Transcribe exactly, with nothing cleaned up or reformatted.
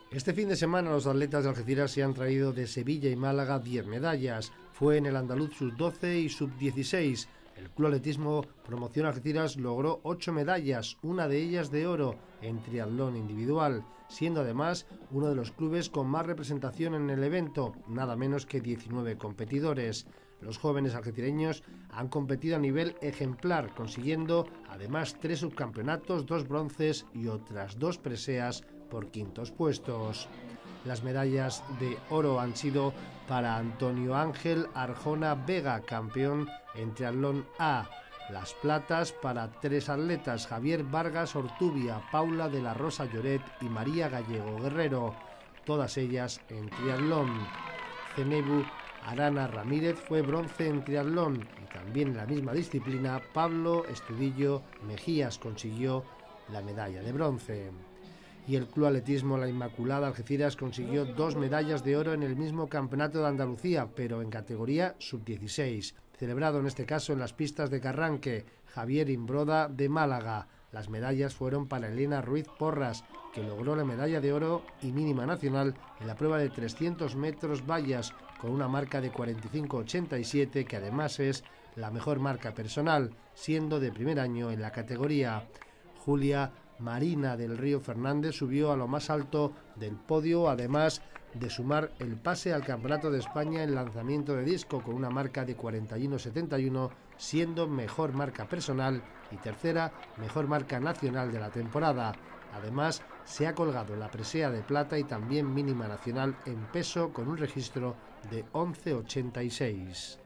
Este fin de semana los atletas de Algeciras se han traído de Sevilla y Málaga diez medallas. Fue en el andaluz sub doce y sub dieciséis. El Club Atletismo Promoción Algeciras logró ocho medallas, una de ellas de oro, en triatlón individual, siendo además uno de los clubes con más representación en el evento, nada menos que diecinueve competidores. Los jóvenes algecireños han competido a nivel ejemplar, consiguiendo además tres subcampeonatos, dos bronces y otras dos preseas por quintos puestos. Las medallas de oro han sido para Antonio Ángel Arjona Vega, campeón en triatlón A. Las platas para tres atletas, Javier Vargas Ortubia, Paula de la Rosa Lloret y María Gallego Guerrero, todas ellas en triatlón. Cenebu Arana Ramírez fue bronce en triatlón y también en la misma disciplina Pablo Estudillo Mejías consiguió la medalla de bronce. Y el Club Atletismo La Inmaculada Algeciras consiguió dos medallas de oro en el mismo campeonato de Andalucía, pero en categoría sub dieciséis, celebrado en este caso en las pistas de Carranque. Javier Imbroda de Málaga. Las medallas fueron para Elena Ruiz Porras, que logró la medalla de oro y mínima nacional en la prueba de trescientos metros vallas, con una marca de cuarenta y cinco ochenta y siete, que además es la mejor marca personal, siendo de primer año en la categoría. Julia Marina del Río Fernández subió a lo más alto del podio, además de sumar el pase al Campeonato de España en lanzamiento de disco con una marca de cuarenta y uno setenta y uno, siendo mejor marca personal y tercera mejor marca nacional de la temporada. Además, se ha colgado la presea de plata y también mínima nacional en peso con un registro de once ochenta y seis.